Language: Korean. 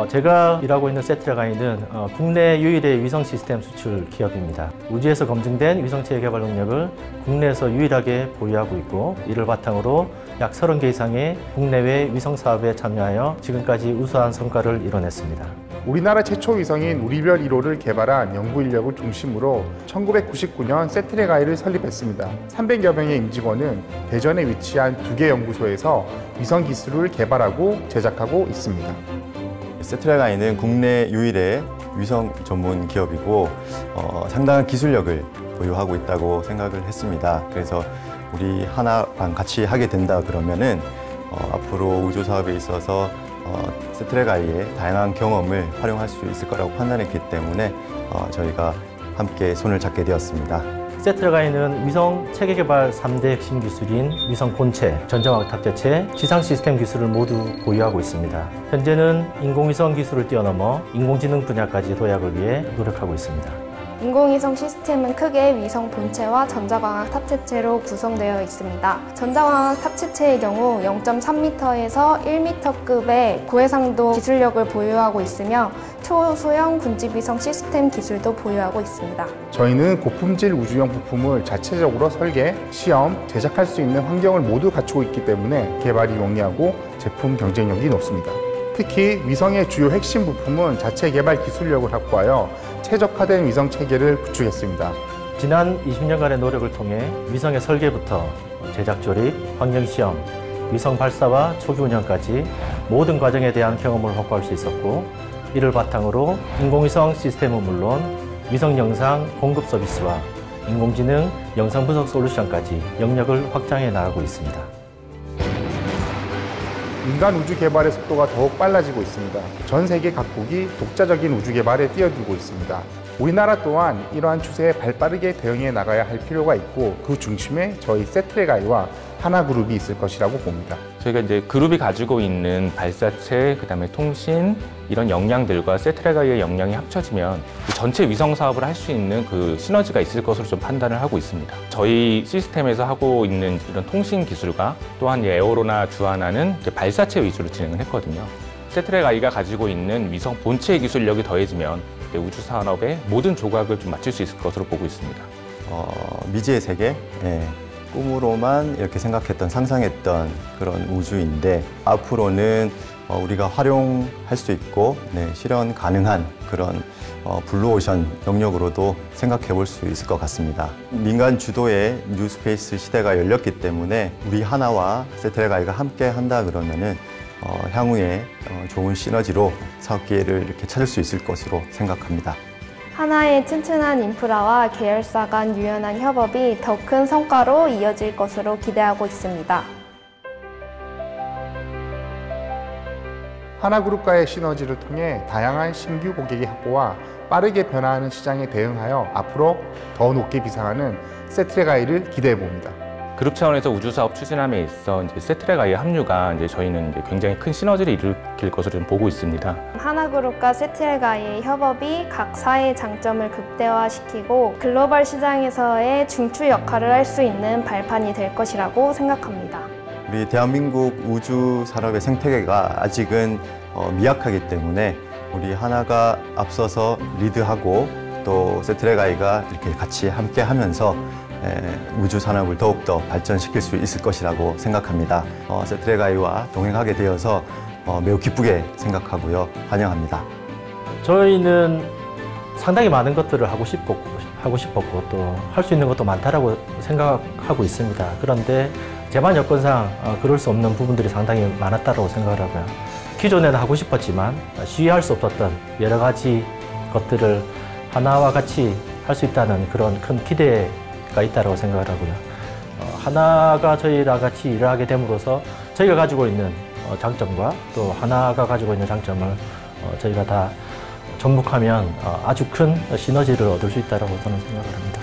제가 일하고 있는 세트라가이는 국내 유일의 위성 시스템 수출 기업입니다. 우주에서 검증된 위성체계 개발 능력을 국내에서 유일하게 보유하고 있고, 이를 바탕으로 약 30개 이상의 국내외 위성 사업에 참여하여 지금까지 우수한 성과를 이뤄냈습니다. 우리나라 최초 위성인 우리별 1호를 개발한 연구 인력을 중심으로 1999년 세트라가이를 설립했습니다. 300여 명의 임직원은 대전에 위치한 2개 연구소에서 위성 기술을 개발하고 제작하고 있습니다. 세트라가이는 국내 유일의 위성 전문 기업이고 상당한 기술력을 보유하고 있다고 생각을 했습니다. 그래서 우리 하나랑 같이 하게 된다 그러면은 앞으로 우주 사업에 있어서 세트라가이의 다양한 경험을 활용할 수 있을 거라고 판단했기 때문에 저희가 함께 손을 잡게 되었습니다. 세트라가이는 위성 체계 개발 3대 핵심 기술인 위성 본체, 전자광학 탑재체, 지상 시스템 기술을 모두 보유하고 있습니다. 현재는 인공위성 기술을 뛰어넘어 인공지능 분야까지 도약을 위해 노력하고 있습니다. 인공위성 시스템은 크게 위성 본체와 전자광학 탑재체로 구성되어 있습니다. 전자광학 탑재체의 경우 0.3m에서 1m급의 고해상도 기술력을 보유하고 있으며 초소형 군집위성 시스템 기술도 보유하고 있습니다. 저희는 고품질 우주용 부품을 자체적으로 설계, 시험, 제작할 수 있는 환경을 모두 갖추고 있기 때문에 개발이 용이하고 제품 경쟁력이 높습니다. 특히 위성의 주요 핵심 부품은 자체 개발 기술력을 확보하여 최적화된 위성 체계를 구축했습니다. 지난 20년간의 노력을 통해 위성의 설계부터 제작 조립, 환경 시험, 위성 발사와 초기 운영까지 모든 과정에 대한 경험을 확보할 수 있었고, 이를 바탕으로 인공위성 시스템은 물론 위성 영상 공급 서비스와 인공지능 영상 분석 솔루션까지 영역을 확장해 나가고 있습니다. 인간 우주 개발의 속도가 더욱 빨라지고 있습니다. 전 세계 각국이 독자적인 우주 개발에 뛰어들고 있습니다. 우리나라 또한 이러한 추세에 발빠르게 대응해 나가야 할 필요가 있고, 그 중심에 저희 세트라가이와 하나그룹이 있을 것이라고 봅니다. 저희가 이제 그룹이 가지고 있는 발사체, 그다음에 통신 이런 역량들과 세트라가이의 역량이 합쳐지면 그 전체 위성 사업을 할 수 있는 그 시너지가 있을 것으로 좀 판단을 하고 있습니다. 저희 시스템에서 하고 있는 이런 통신 기술과 또한 에어로나 주하나는 발사체 위주로 진행을 했거든요. 세트라가이가 가지고 있는 위성 본체 기술력이 더해지면 우주 산업의 모든 조각을 좀 맞출 수 있을 것으로 보고 있습니다. 미지의 세계, 꿈으로만 이렇게 생각했던, 상상했던 그런 우주인데, 앞으로는 우리가 활용할 수 있고 실현 가능한 그런 블루오션 영역으로도 생각해 볼 수 있을 것 같습니다. 민간 주도의 뉴스페이스 시대가 열렸기 때문에 우리 하나와 세트라가이가 함께 한다 그러면은 향후에 좋은 시너지로 사업 기회를 이렇게 찾을 수 있을 것으로 생각합니다. 하나의 튼튼한 인프라와 계열사 간 유연한 협업이 더 큰 성과로 이어질 것으로 기대하고 있습니다. 하나그룹과의 시너지를 통해 다양한 신규 고객의 확보와 빠르게 변화하는 시장에 대응하여 앞으로 더 높게 비상하는 세트라가이를 기대해 봅니다. 그룹 차원에서 우주 사업 추진함에 있어 세트라가이의 합류가 저희는 굉장히 큰 시너지를 일으킬 것으로 좀 보고 있습니다. 하나그룹과 세트라가이의 협업이 각 사의 장점을 극대화시키고 글로벌 시장에서의 중추 역할을 할 수 있는 발판이 될 것이라고 생각합니다. 우리 대한민국 우주 산업의 생태계가 아직은 미약하기 때문에 우리 하나가 앞서서 리드하고 또 세트라가이가 이렇게 같이 함께 하면서 우주 산업을 더욱더 발전시킬 수 있을 것이라고 생각합니다. 세트라가이와 동행하게 되어서 매우 기쁘게 생각하고요. 환영합니다. 저희는 상당히 많은 것들을 하고 싶었고 또 할 수 있는 것도 많다라고 생각하고 있습니다. 그런데 제반 여건상 그럴 수 없는 부분들이 상당히 많았다고 생각을 하고요. 기존에는 하고 싶었지만 시위할 수 없었던 여러 가지 것들을 하나와 같이 할 수 있다는 그런 큰 기대가 있다고 생각을 하고요. 하나가 저희랑 같이 일을 하게 됨으로써 저희가 가지고 있는 장점과 또 하나가 가지고 있는 장점을 저희가 다 접목하면 아주 큰 시너지를 얻을 수 있다고 저는 생각을 합니다.